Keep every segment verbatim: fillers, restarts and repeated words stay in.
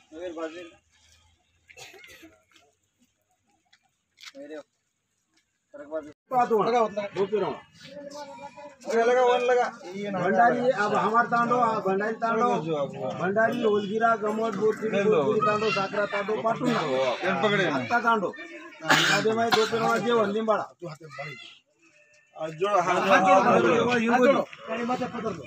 भंडारी अब हमार तांडो भंडारी तांडो भंडारी होलगिरा गमट बोरगिरी बोरगिरी तांडो साकरा तांडो पाटून आता तांडो आदे माय दो पेरो जे लिंबाळा जोड़ हाथ जोड़ आणि माथे पकड़ो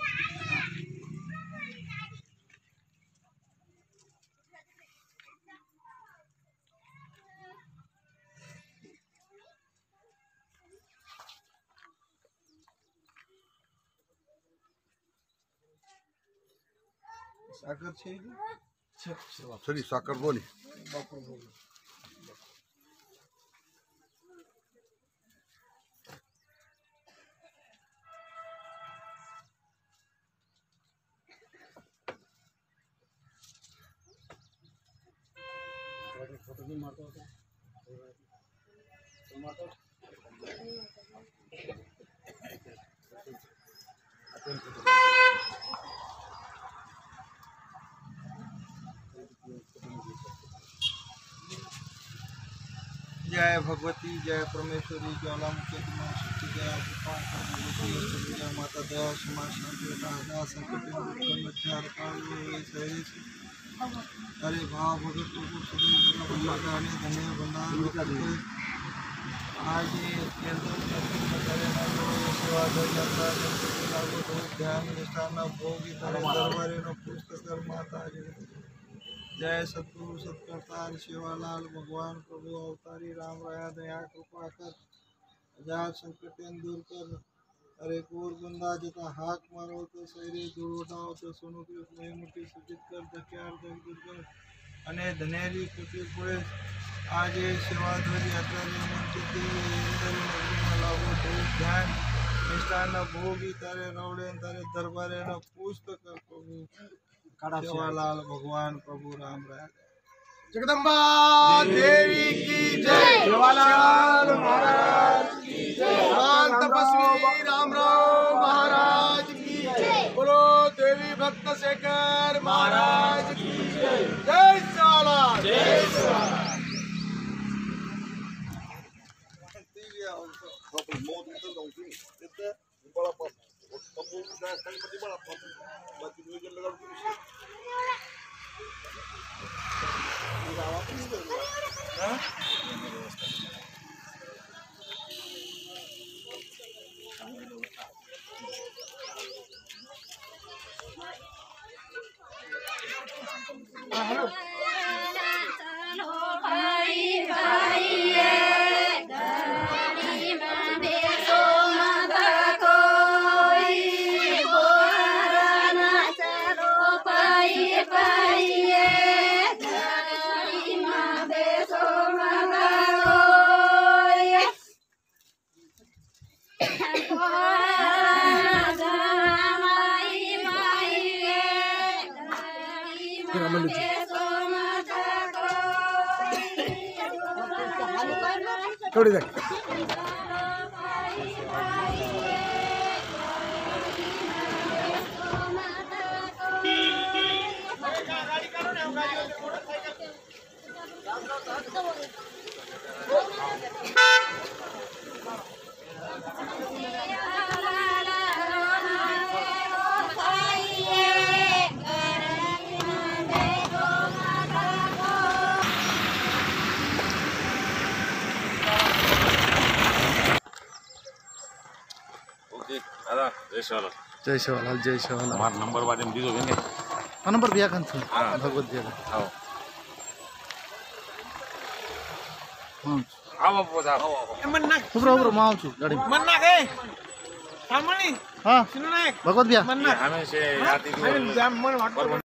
साकर छे सरी साकर बोली बापू बोली फोटो भी मारता होता तो मारता जय भगवती जय परमेश्वरी ज्वालामुखी शक्ति जय जय माता दया क्षमा शांति राधा संकट मध्यार काल अरे भाव भगत प्रभु सभी भगवान धन्य बंदान आज सेवा ध्यान निष्ठान भोगी दरबारे न पुस्तक माता जय सतगुरु सत्कर्ता शिवालाल भगवान प्रभु अवतारी राम राया दया कृपा कर अजात संकट दूर कर अरे कोर बंदा जता हाक मारो तो शरीर दूर उठाओ तो सोनू की उसमें मुट्ठी सूचित कर दक्यार दर दूर कर अने धनेरी कुटी पुरे आज सेवा ध्वज यात्रा निमंत्रित लागो तो ध्यान निष्ठान भोगी तारे रवड़े तारे दरबारे न पुस्तक कर प्रभु सेवालाल भगवान प्रभु राम राय जगदम्बा देवी की जय सेवालाल महाराज की जय तपस्वी राम राव महाराज की जय बोलो देवी भक्त शेखर महाराज की जय जय सेवालाल जय सेवालाल हेलो थोड़ी देर जय शिवालाल जय शिवालाल जय शिवालाल हमारा नंबर बारे में दीजो बेंगे हाँ नंबर दिया कन थे भगवत दिया आओ हाँ आओ आप बता मन्ना उब्रो उब्रो माओ छु गाड़ी मन्ना के सामने हाँ सुनो ना भगवत दिया मन्ना हमें से याद ही जाम मन